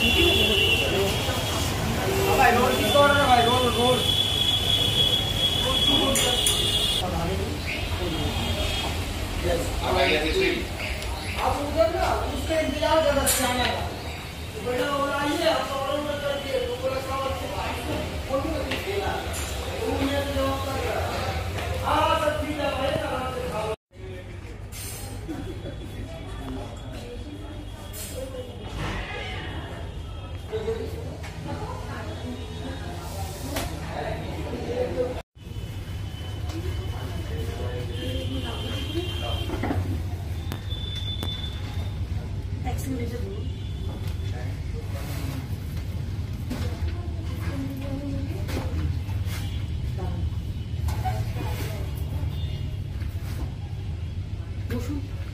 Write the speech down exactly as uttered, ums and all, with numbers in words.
भाई रोड की तोड़ रहा भाई रोड रोड आप उधर ना उसका इंतजार कर रहे हैं बड़ा हो रहा है आप और मत करके तो पूरा कवर से वो भी खेला वो ये जवाब कर रहा है हां सब ठीक है भाई आराम से खाओ বসুন।